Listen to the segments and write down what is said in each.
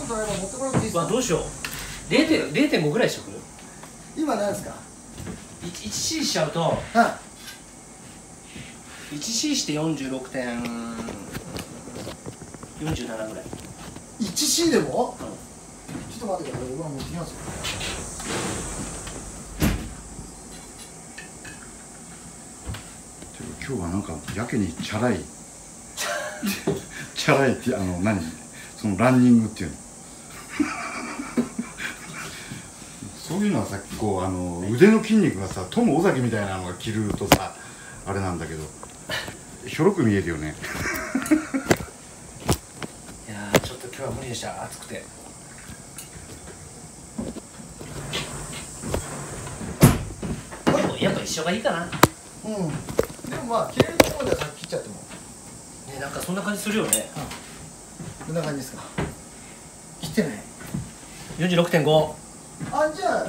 ことないから持ってこなくていいですか。 どうしよう。0.5ぐらいしとく。 今何ですか。 1C しちゃうと、 は 1C して46.47ぐらい。 い。1C でも。ちょっと待ってください。僕は持ってきますよ。 今日はなんかやけにチャラいチャラいって何そのランニングっていうのそういうのはさこう腕の筋肉がさトム尾崎みたいなのが着るとさあれなんだけどひょろく見えるよねいやーちょっと今日は無理でした。暑くて。やっぱ一緒がいいかな。 うん。でもまあ切れるところではさっき切っちゃっても。 ね、なんかそんな感じするよね。 こんな感じですか。切ってない。 46.5。 あ、じゃあ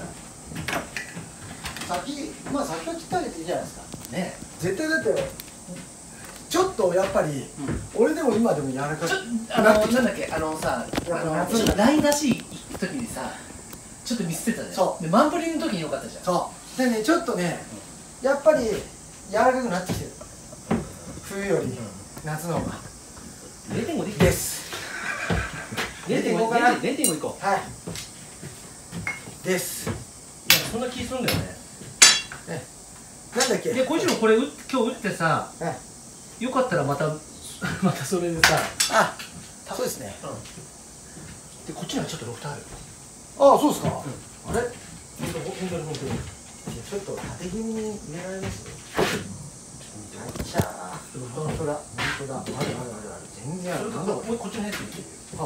先は切ってあげていいじゃないですか。 ね。 絶対だってちょっとやっぱり、俺でも今でも柔らかくなんだっけさ、ライン出し行く時にさ、ちょっとミスってたじゃん。そうでマンプリの時に良かったじゃん。 そうでね、ちょっとねやっぱり柔らかくなってきてる。冬より夏の方が。 0.5 です。 0.5かな。0.5いこう。 はいです。 いやそんな気するんだよね。 なんだっけ。 でこいつもこれ今日打ってさ、よかったらまたそれでさ。 あ、そうですね。 でこっちにはちょっとロフトある。 ああ、そうですか。あれ。 本当に。 ちょっと縦気味に入れられます。じゃあ、本当だ。ある。全然ある。 もうこっちのやつ見てるよ。 はい。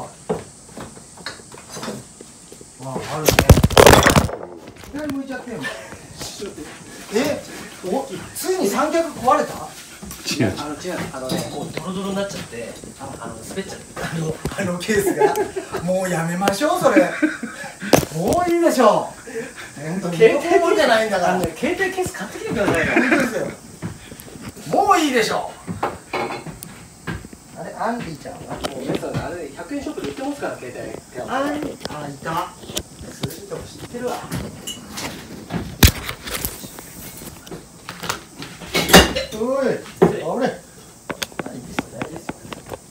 あ、あるね。左向いちゃってんの。ついに三脚壊れた？ 違う。もうドロドロになっちゃって、滑っちゃって。 あのケースが。もうやめましょう、それ。もういいでしょう。本当に。携帯ケースじゃないんだから。 携帯ケース買ってきてくださいよ。 本当ですよ。もういいでしょう。あれ、アンリーちゃんは。 もう皆さんあれ100円ショップで売ってますから携帯。 あ、いた。そういうとこ知ってるわ。おい、あれ。いいですよ、大丈夫ですよ。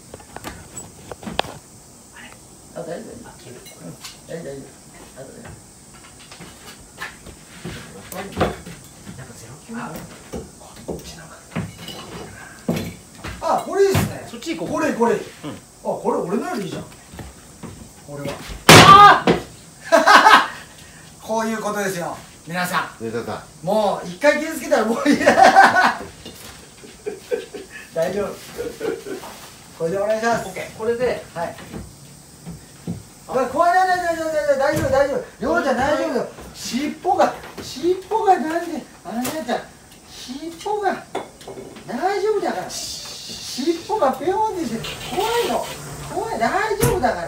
あ、大丈夫。大丈夫。あ、これいいですね。 そっち行こう。 これ。あ、これ俺のよりいいじゃん。俺は。こういうことですよ。皆さん。もう一回傷つけたらもういい。大丈夫。これでお願いします。 これで。 はい。怖い、大丈夫。りょうちゃん大丈夫よ。尻尾がなんで、あなた尻尾が大丈夫だから。尻尾がペヨンってして怖い、大丈夫だから。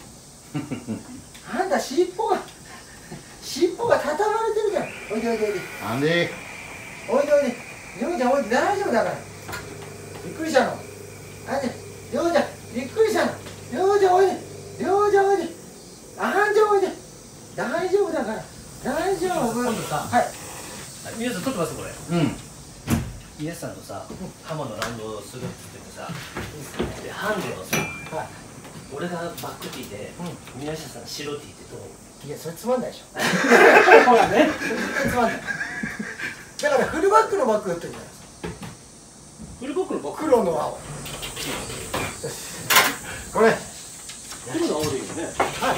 あんた尻尾が畳まれてるから。おいで。おいで。りょうちゃんおいで、大丈夫だから。びっくりしたの。りょうちゃんびっくりしたの。りょうちゃんおいで。あんちゃんおいで。大丈夫だから。大丈夫。 今度さ。はい。皆さん撮ってますこれ。皆さんとさ、ハマのラウンドをするって言ってさ、でハンデをさ、俺がバックティーで、宮下さん白ティーってどう？ いや、それつまんないでしょ。ほらね。つまんない。だからフルバックのバック打ってるじゃないですか。 フルバックのバック。 黒の青。 これ黒の青でいいよね。 はい。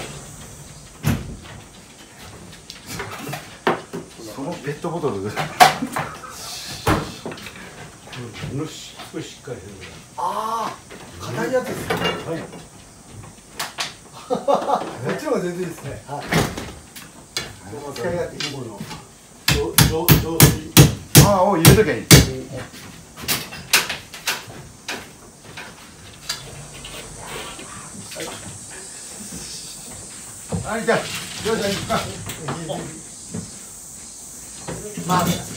そのペットボトルすごいしっかりする。 ああ、硬いやつですね。はい。こっちの方が全然いいですね。はい。使い勝手いいもの。 ああ、を入れときゃいい。はい、じゃあ、りょうちゃん行くか。 マーベラス。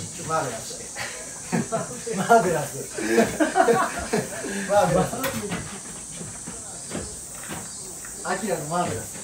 アキラのマーベラス。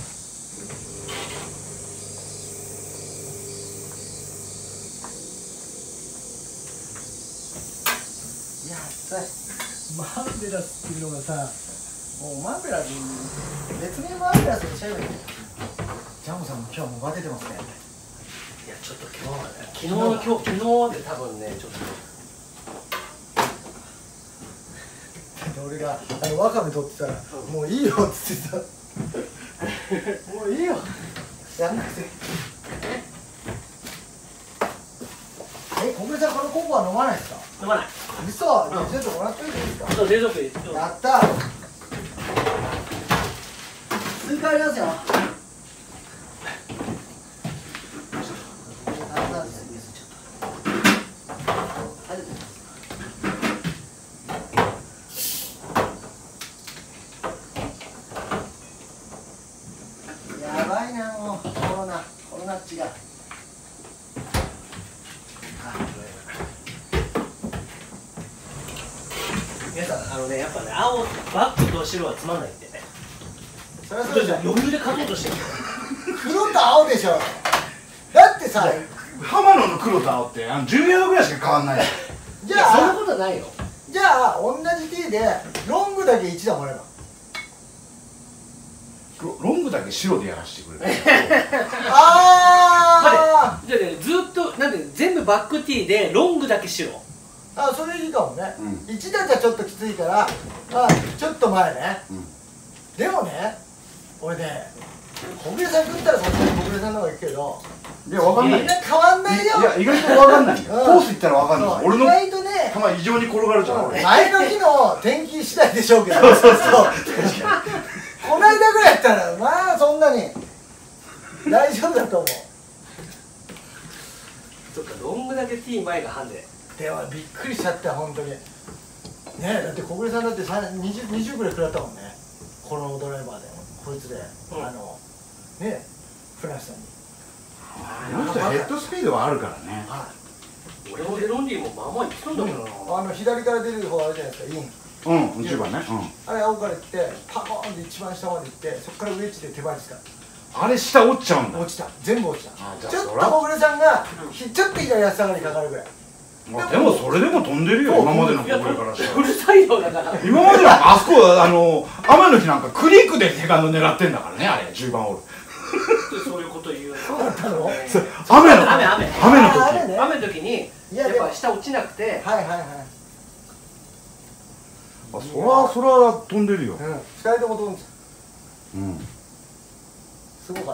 いやさ、マーベラスっていうのがさ、もうマーベラス別名マーベラスにしちゃえばいいんだよ。ジャムさんも今日もバテてますね。 いやちょっと今日はね、昨日で多分ねちょっと俺がワカメ取ってたら、もういいよっつってさもういいよやんなくて。小暮さん、このココア飲まないですか？ 飲まない。 嘘、じゃあちょっともらっておいていいですか？ ちょっと冷蔵庫にやったー。スイカありますよ。やばいな、もうコロナっちが。 皆さんやっぱね、バックと白はつまんないってね。 それはそうじゃん。 余裕で勝とうとしてる。 黒と青でしょ。だってさ、 浜野の黒と青って10ヤードぐらいしか変わんない。 じいやそんなゃことないよ。 あ同じ T でロングだけ1打もらえば。 ロングだけ白でやらせてくれる。 あじゃあね、ずっとなんで全部バックティーでロングだけ白。 あ、それいいかもね。 うん 1打じゃちょっときついから、ちょっと前ね。でもね、俺ね、小暮さん食ったらそっちに小暮さんの方がいくけど、 いや、わかんない。 みんな変わんないよ。 いや、意外とわかんないよ。コース行ったらわかんない。俺の意外とね、 球異常に転がるじゃん。俺前の日の天気次第でしょうけど、この間ぐらいやったら、まあそんなに大丈夫だと思う。 そっか、ロングだけティー前がハンデ。 でもびっくりしちゃった、本当に。ねえ、だって小暮さんだって20ぐらい食らったもんね。このドライバーで、こいつで、ねえ、フランスさんに。 あの人ヘッドスピードはあるからね。 俺もデロンディもまあまあ行きそうだけどな。 左から出る方あるじゃないですか、イン。 10番ね。 あれ青から行って、パコーンって一番下まで行って、そこからウェッジで手張りですかあれ下落ちちゃうんだ。 ら。落ちた、全部落ちた。 あ、じゃあちょっとそら小暮さんが、ちょっと左足下がりかかるぐらい。 でもそれでも飛んでるよ、今までの小暮からしたら。 うるさいよだから。 今まではあそこ雨の日なんかクリークでセカンド狙ってんだからね、あれ10番ホール。 そういうこと言うの。 そうだったの？ 雨の時。 雨の時にやっぱ下落ちなくて。 はいはいはい。 そら飛んでるよ。 2人とも飛んでた。 うん。 すごかった。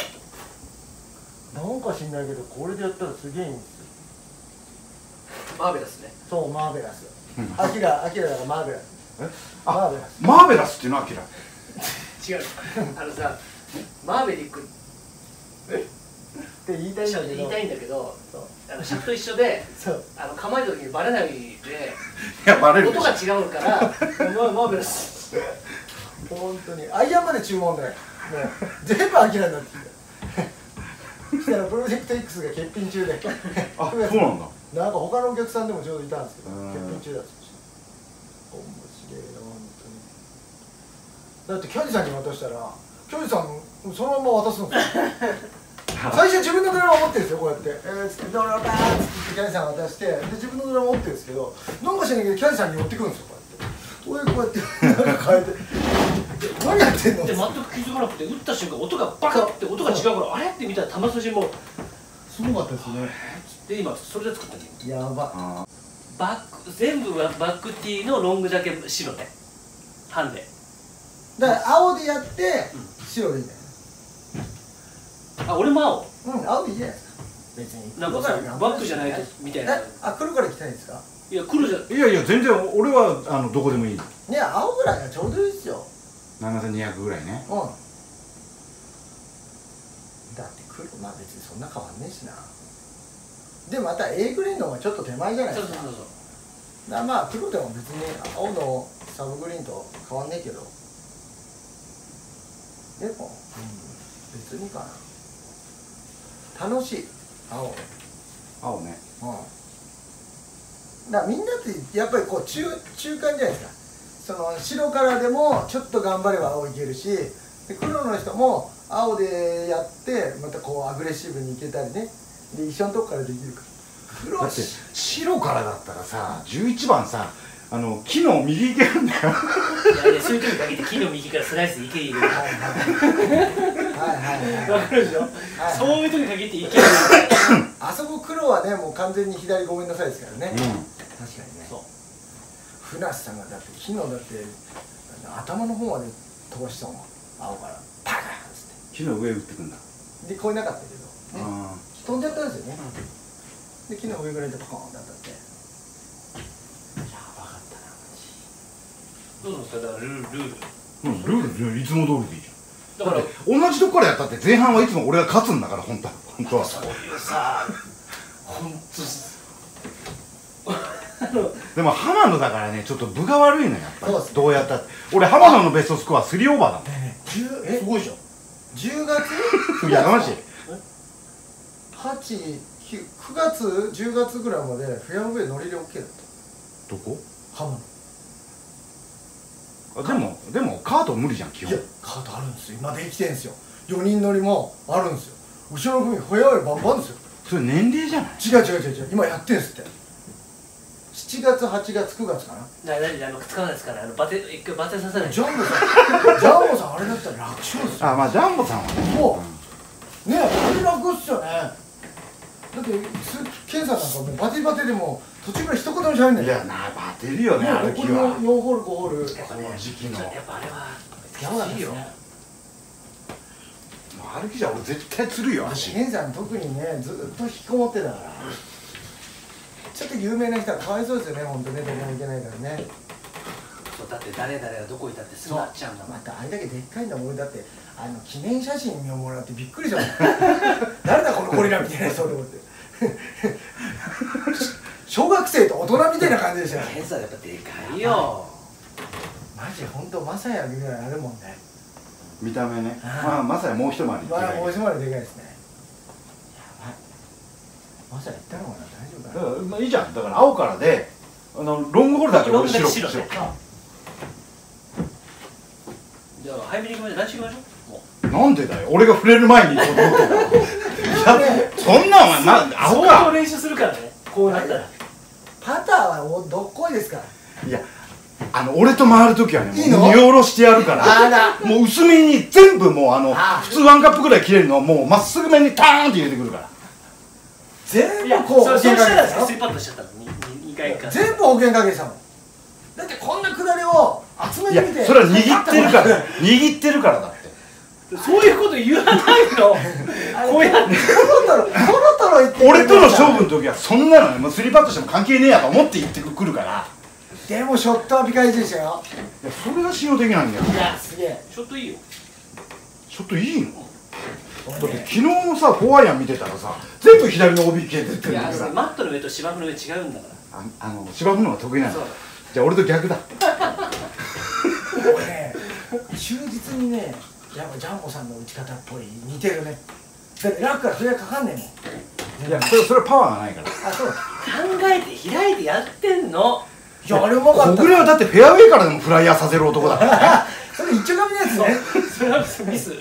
なんか知んないけど、これでやったらすげえいいんですよ。 マーベラスね。 そう、マーベラス。アキラだからマーベラス。マーベラス。 マーベラスっていうのはアキラ。 違う。さ、マーベリックって言いたいんだけど。 言いたいんだけど、シャフと一緒で、構えた時にバレないで、 いや、バレるでしょ。 音が違うから、マーベラス。 本当にアイアンまで注文だよ。もう全部アキラになってきた。そしたらプロジェクト X が欠品中で。 あ、そうなんだ。 なんか他のお客さんでもちょうどいたんですけど、欠品中だって面白いな、本当に。だってキャディさんに渡したら、キャディさんそのまま渡すんですよ。最初自分のドラマ持ってるんですよ、こうやってドラマバーッつってキャディさん渡して、で自分のドラマ持ってるんですけど、なんかしないけどキャディさんに寄ってくるんですよ、こうやってこうやってなんか変えて何やってんのって全く気づかなくて、打った瞬間音がバカって音が違うから、あれって見たら球筋もすごかったですね。 で今それで作ったの。 やば。 全部はバックティーのロングだけ白ね、ハンデだから青でやって白でいいんだよ。 俺も青。 青でいいじゃないですか、別に。 なんかさ、バックじゃないとみたいな。 黒から行きたいんですか？ いや、黒じゃいや全然俺はどこでもいい。 ね、青ぐらいがちょうどいいですよ。 7200ぐらいね。 だって黒、まあ別にそんな変わんねえしな。でまた A グリーンの方がちょっと手前じゃないですか。だからまあ黒でも別に青のサブグリーンと変わんねえけど、でも、別にかな。楽しい、青ね。 だからみんなってやっぱりこう中間じゃないですか。その白からでもちょっと頑張れば青いけるし、 で黒の人も青でやってまたこうアグレッシブにいけたりね、で一緒のとこからできるから。黒だって白からだったらさ11番さ木の右行けるんだよ。 いやそういう時に限って木の右からスライスいける。 はいはいわかるでしょ。そういう時に限っていける。 あそこ黒はねもう完全に左ごめんなさいですからね。確かにね。 そう。 船橋さんがだって木のだって頭の方まで飛ばしたもん、青からパカーンっつ木の上打ってくんだ。 ってで越えなかったけど、ね、飛んじゃったんですよね。で木の上ぐらいでパコーンって当たって、やばかったなマジ。 どうですか、だからルール。 ルールいつも通りでいいじゃん。 だから同じとこからやったって前半はいつも俺が勝つんだから本当は。 そういうさ、本でも浜野だからねちょっと分が悪いのよやっぱり。 そうっすねどうやったって俺浜野のベストスコア3オーバーだもん。 すごいじゃん。10月やかましい。 8、9月、10月ぐらいまでフェアウェイ乗りで OK だった。 どこ？ 浜野。 でもカート無理じゃん基本。 いやカートあるんですよ、今できてんですよ。4人乗りもあるんですよ。後ろの組フェアウェイバンバンですよ。 それ年齢じゃない？ 違う今やってんすって。7月、8月、9月かな。 使わないですから、一回バテさせない。 ジャンボさんあれだったら楽勝ですよ。 まあジャンボさんはね。 もうね、あれ楽っすよね。だってケンさんなんかもうバテバテでも途中から一言もしゃべんない。 いやなバテるよね歩き残りのは。 4ホール5ホールこの時期のやっぱあれはやばかったですよ。 ね。 歩きじゃ俺絶対釣るよ足。 ケンさん特にねずっと引きこもってたから、ちょっと有名な人はかわいそうですよね、本当ね、どこも行けないからね。 そうだって誰々がどこいたってすぐなっちゃうんだもん。 またあれだけでっかいんだもん。俺だって記念写真をもらってびっくりしたもん誰だこのゴリラみたいな人と思って小学生と大人みたいな感じでしたよ。 検査やっぱでかいよ。 マジ本当マサヤぐらいあるもんね。 見た目ね。まさにもう一回り。 まあもう一回りでかいですね。やばい。マサヤ行ったのかな、大丈夫かな。 まあいいじゃん。だから青からでロングホールだけ俺白。 じゃあ早めに行きましょう。何しましょう。もうなんでだよ。俺が触れる前に行こうと思ってんだから。そんなんお前青相当か。 練習するからね。こうなったら。 パターはどっこいですから。 いや俺と回るときはねいいのもう見下ろしてやるからあらもう薄めに全部もう普通ワンカップぐらい切れるのをもうまっすぐめにターンって入れてくるから。 全いや、 部こうそうしたら保険かけてたスリーパットしちゃったの。2回か。 全部保険かけてたの。だってこんなくだりを集めいやてみて。 それは握ってるから握ってるからだって。 そういうこと言わないの。こうやってトロ言って俺との勝負の時はそんなのねもうスリーパットしても関係ねえやと思って言ってくるから。 でもショットはピカイチでしたよ。 いやそれが信用できないんだよ。 いやすげえ。 ちょっといいよ。 ちょっといいの？だって昨日のさフォアアイアン見てたらさ全部左の OB 系出てるんいやだから。 マットの上と芝生の上違うんだから。 芝生の方が得意なの。 そうじゃあ俺と逆だ。 俺ね忠実にねやっぱジャンボさんの打ち方っぽい似てるね。だってラフからフレアかかんねえもん。 いやそれはパワーがないから。 あそう。 考えて開いてやってんの。 いやあれうまかった。 小暮はだってフェアウェイからでもフライヤーさせる男だからね。 それ一丁紙のやつね。 それはミス。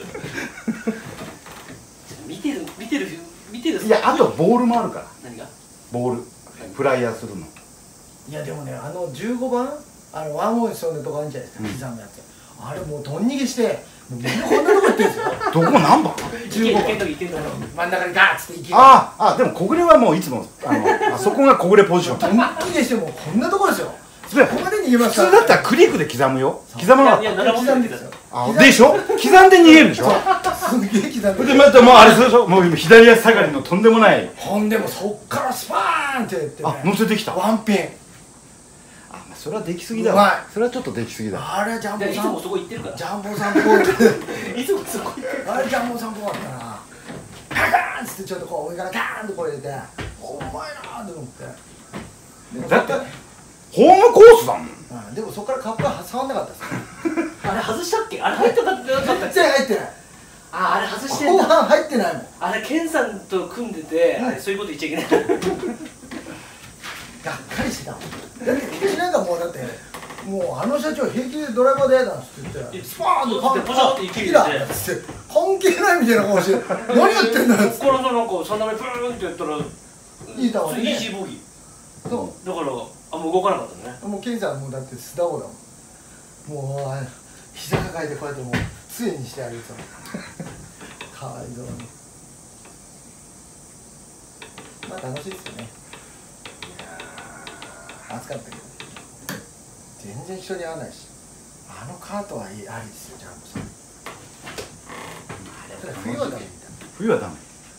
見てる。 いやあとボールもあるから何が？ ボールフライヤーするの。 いやでもね15番ワンオンションのとこあるんじゃないですか、刻むやつ。あれもうどん逃げしてもうみんなこんなとこ行ってるんですよ。 どこ何番？ いけんと真ん中にガーッつって行ける。 でも小暮はもういつもあそこが小暮ポジション。 どん逃げしてもうこんなとこですよ。 それここまで逃げます普通だったらクリックで刻むよ。刻まなかっいや7本刻んでですよ。 た。でしょ？刻んで逃げるでしょ？ すげえ刻んで。 でまたもうあれでしょ？もう左足下がりのとんでもない。 ほんでもそっからスパーンって言ってね。 乗せてきた。 ワンピン。 それはできすぎだうまい。 それはちょっとできすぎだ。 あれジャンボさん。 いつもそこ行ってるから。 ジャンボさんっぽい。 いつもそこ行ってる。 あれジャンボさんっぽかったな。パカーンっつってちょっとこう上からガーンとこう入れて、お前なーって思って。 だってホームコースだもん。 でもそこからカップは触んなかったです。 あれ外したっけ？あれ入ってなかったっ全け？ 然入ってない。 あれ外してんだ。 後半入ってないもん。 あれケンさんと組んでて、あれそういうこと言っちゃいけない。 がっかりしてたもん。だってうちなんかもうだってもうあの社長平気でドライバーでなんつって言ってスパーンとってポチャって勢いキラでーっつって関係ないみたいな顔して何やってんだよっつっここからなんか3打目プーンってやったらていい球イにねージーボギそーだからもう動かなかったね。 うもうケンさんもうだって素直だもんもう膝抱えてこうやってもう杖にしてあげてたのかわいそうにまあ楽しいですよね暑かったけど全然人に合わないしあのカートはいいありですよジャンボさんただ冬はダメみたいな冬はダメ。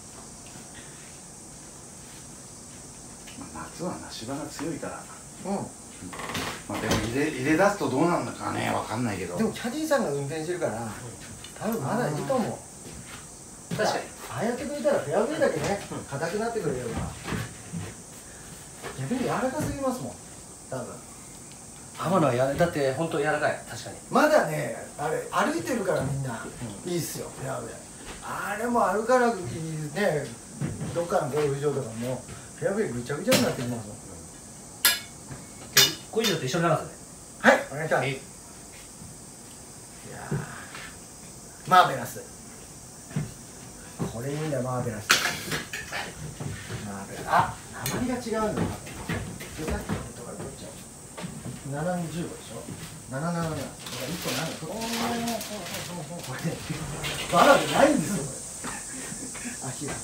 夏はな芝が強いから。まあでも入れ出すとどうなんだかねわかんないけど。 でもキャディーさんが運転してるから多分まだいいと思う確かにああやってくれたらフェアウェイだけね硬くなってくれれば逆に柔らかすぎますもん多分浜野はだって本当柔らかい確かに。 まだねあれ歩いてるからみんな、いいっすよフェアウェイあれも歩かなくていいねどっかのゴルフ場とかもフェアウェイぐちゃぐちゃになってきますもんこういうのと一緒の長さで。 はいお願いしますいやーマーベラスこれいいんだよマーベラスマーベラスあ鉛が違うんだよでさっきのことから取っちゃう715でしょ777だから1個なんだこれねバラでないんですよこれ足が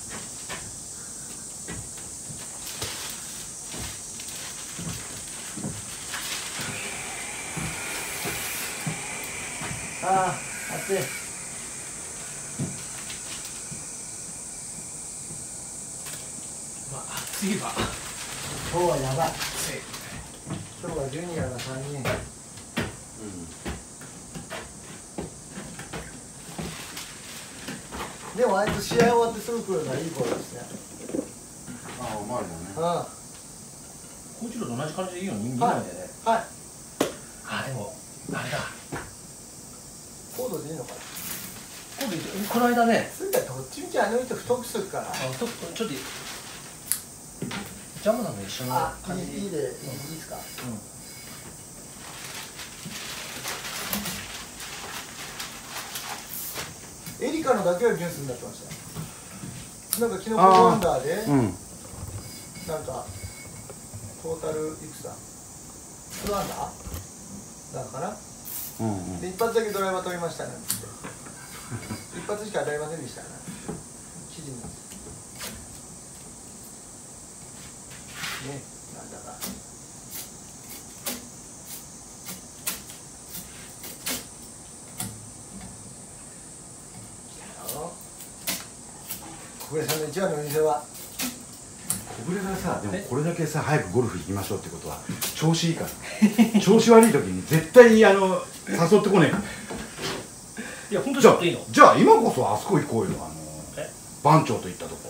ああ熱いまあ次は今日はやばい今日はジュニアが3人でもあいつ試合終わってすぐ来るのはいい子ですねああうまいだね。 あコーチロと同じ感じでいいのに見はないいでね。 はいあでもあれだコードでいいのかな今度この間ねすぐどっちみちあの人太くするからちょっとジャムさんの一緒のあ感じいいですかエリカのだけはニュースになってましたなんか昨日ワンダーでなんかトータルいくつだ2アンダーだからかなで一発だけドライバー取りましたなんつって一発しか当たりませんでしたから記事になってねなんだか小暮さんの一番のお店は小暮がさでもこれだけさ早くゴルフ行きましょうってことは調子いいから調子悪い時に絶対に誘ってこねえからいや本当ちょっといいのじゃあ今こそあそこ行こうよ番長と行ったとこ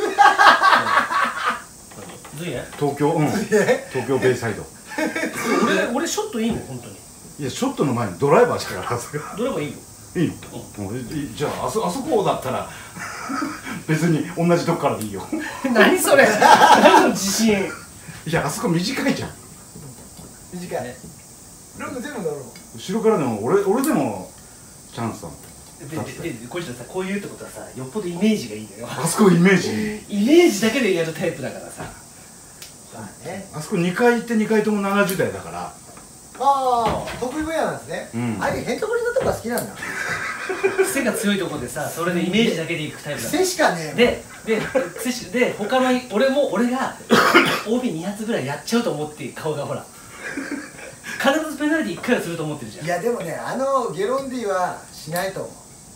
ずいね東京東京ベイサイド俺ショットいいもん本当にいやショットの前にドライバーしかやらずドライバーいいよいいのじゃああそこだったら別に同じとこからでいいよ何それ何の自信いやあそこ短いじゃん短いねロング全部乗るもん後ろからでも俺でもチャンスだもんでこいつらさこういうってことはさよっぽどイメージがいいんだよあそこイメージイメージだけでやるタイプだからさまあねあそこ2回行って2回とも70代だからああ得意分野なんですねあれへんとこりのとこが好きなんだ癖が強いところでさそれでイメージだけでいくタイプだ癖しかねえで他の俺が OB2 発ぐらいやっちゃうと思って顔がほら必ずペナルティ1回はすると思ってるじゃんいやでもねゲロンディはしないと思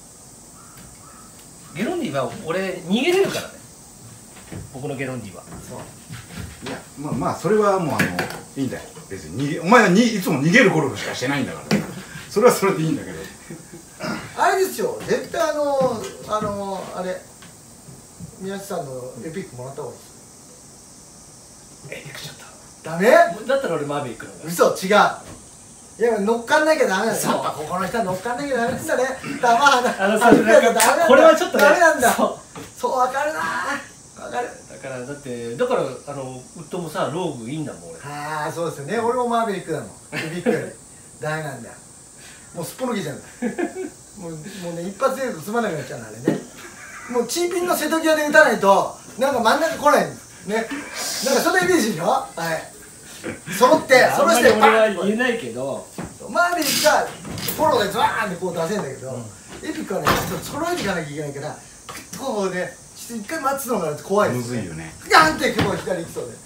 うゲロンディは俺逃げれるからね僕のゲロンディはそういやまあそれはもういいんだよ別にお前はいつも逃げるゴルフしかしてないんだからそれはそれでいいんだけどあれですよ絶対あれ宮地さんのエピックもらった方がいいですエピックちょっダメとだったら俺マーベリックの方が嘘違ういや乗っかんなきゃダメなんだそうやっぱここの人は乗っかんなきゃダメなんだねダメこれはちょっとねダメなんだそうそう分かるな分かるからだからウッドもさローグいいんだもん俺。 ああそうですよね。俺もマーベリックだもん。ビッグよりダメなんだよ。もうすっぽ抜けちゃうんだ。もうね一発でつまんなくなっちゃうのあれね。もうチーピンの瀬戸際で打たないとなんか真ん中来ないんですね。なんかそのイメージでしょ。はい揃ってあんまり俺はン言えないけど。 マーベリックがフォローでズワーンってこう出せるんだけど、エピックはねちょっと揃えていかなきゃいけないからこうねちょっと一回待つのが怖いですむずいよね。 ガンってこう左行きそうで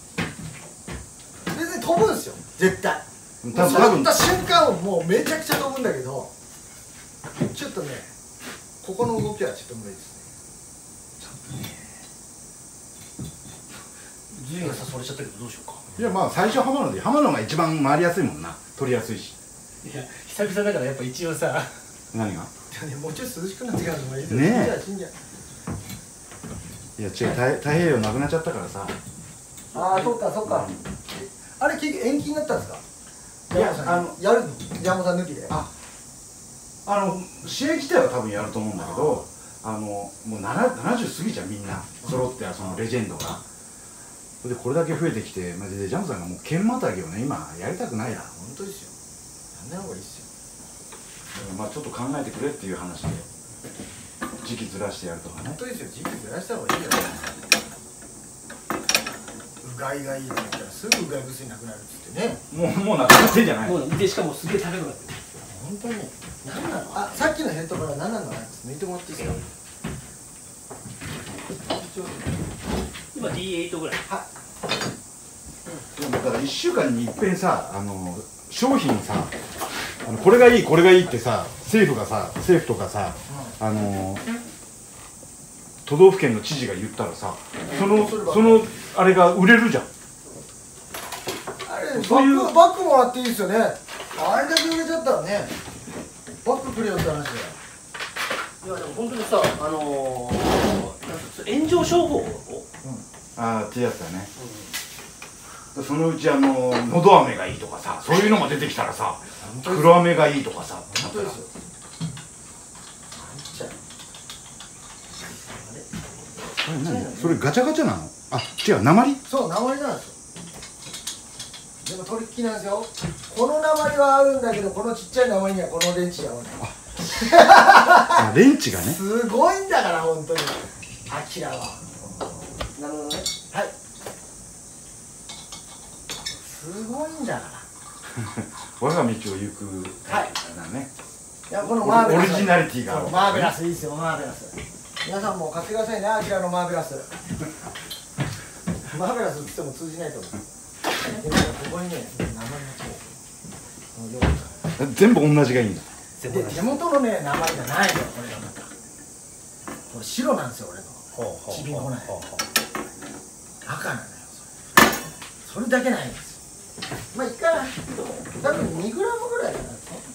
別に飛ぶんですよ絶対。 多分そう打った瞬間もうめちゃくちゃ飛ぶんだけどちょっとねここの動きはちょっと無理ですね。 順位が誘われちゃったけどどうしようか。 いやまあ最初浜野が一番回りやすいもんな。取りやすいし。 いや久々だからやっぱ一応さ。 何が？ でもねもうちょい涼しくなってからの方がいいですよ。 ねえ死んじゃう。 いや違う、太平洋なくなっちゃったからさ。 ああそっかそっか。あれ結局延期になったんですか？ いややるの山本さん抜きで。 試合自体は多分やると思うんだけど、もう70過ぎちゃうみんな揃ってそのレジェンドが。でこれだけ増えてきてマジでジャムさんがもう剣またぎをね今やりたくないな。 本当ですよ。やんない方がいいですよ。 まあちょっと考えてくれっていう話で時期ずらしてやるとかね。 本当ですよ。時期ずらした方がいいじゃないですか。うがいがいいって言ったらすぐうがい薬なくなるっつってね。 もうなくなってんじゃない？ もうでしかもすげえ高くなってる。 本当に何なの？あさっきのヘッドから何なの？抜いてもらっていいですか？ 今 D8 ぐらい。 はでもだから1週間にいっぺんさ商品さこれがいいこれがいいってさ政府とかさ都道府県の知事が言ったらさそのあれが売れるじゃん。 あれそういうバッグもらっていいですよね。あれだけ売れちゃったらねバッグくれよって話だよ。 いやでも本当にさ炎上商法を。 ってやつだね。そのうちのど飴がいいとかさそういうのが出てきたらさ黒飴がいいとかさ本当ですよ。 それガチャガチャなの？あ違う鉛？ そう鉛なんですよ。でもトリッキーなんですよ。この鉛は合うんだけどこのちっちゃい鉛にはこのレンチが合わない。 レンチがね。 すごいんだから本当にアキラは。 なるほどね。 はい。すごいんだから。 我が道を行くはいだね。 いやこのマーベラスオリジナリティがある。 マーベラスいいですよマーベラス。皆さんも買ってくださいねアキラのマーベラス。マーベラスって言っても通じないと思う。でもここにね名前がこう全部同じがいいんだ。 で手元のね名前じゃないのよこれがまた。これ白なんですよ俺の。ちびんこない。赤なのよそれだけないんですよ。まあいいかな。多分2グラムぐらいかな。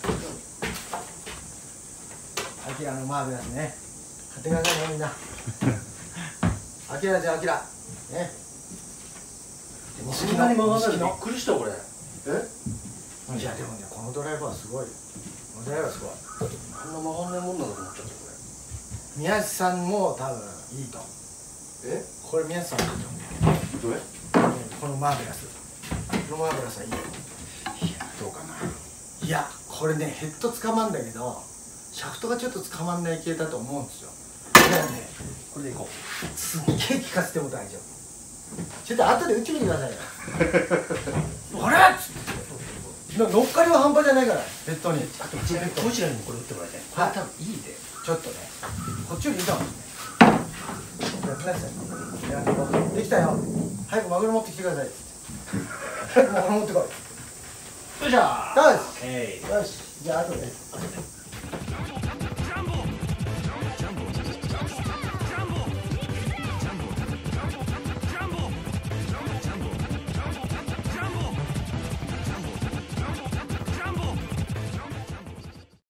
アキラのマーベラスね買ってくださいねみんな。アキラじゃアキラね。 そんなに曲がるのびっくりしたこれ。 いやでもねこのドライバーすごい。このドライバーすごい。 あんな曲がんないもんだと思っちゃったこれ。 宮地さんも多分いいと。これ宮地さんいいと。 どれ？ このマーベラス。このマーベラスはいいよ。 どうかな。 いやこれねヘッド捕まんだけどシャフトがちょっと捕まんない系だと思うんですよ。だからねこれでいこう。 すっげえ効かせても大丈夫。ちょっと後で打ってみてくださいよ。あれ乗っかりは半端じゃないからヘッドに。 あとこちらにもこれ打ってもらいたい。 はい多分いいで。 ちょっとねこっちよりいいかもね。やってないですよ。できたよ。早くマグロ持ってきてください。マグロ持ってこい。 よいしょー。 よしえい。 よしじゃあ後で。 あとで。